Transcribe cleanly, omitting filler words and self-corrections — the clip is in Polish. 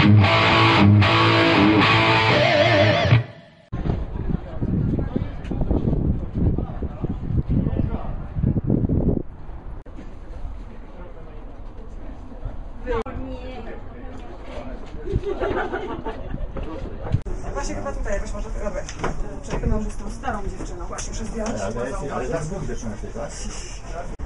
Właśnie chyba tutaj jakoś może robię. Czekaj, że z tą starą dziewczyną właśnie przez wiele. Ale zaraz Bóg zaczyna się, tak?